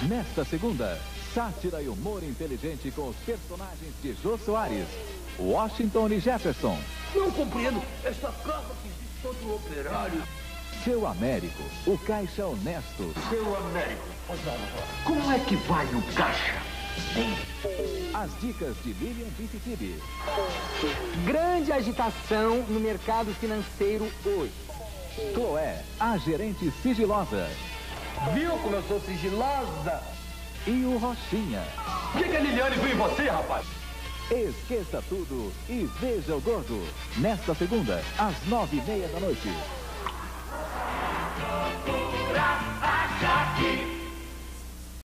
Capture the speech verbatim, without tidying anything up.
Nesta segunda, sátira e humor inteligente com os personagens de Jô Soares, Washington e Jefferson. Não compreendo esta casa que existe contra o operário. Seu Américo, o caixa honesto. Seu Américo, como é que vai o caixa? Hein? As dicas de Lilian Vicitibi. Grande agitação no mercado financeiro hoje. Chloé, a gerente sigilosa. Viu como eu sou sigilosa? E o Rochinha. O que, que a Liliane viu em você, rapaz? Esqueça tudo e veja o Gordo. Nesta segunda, às nove e meia da noite.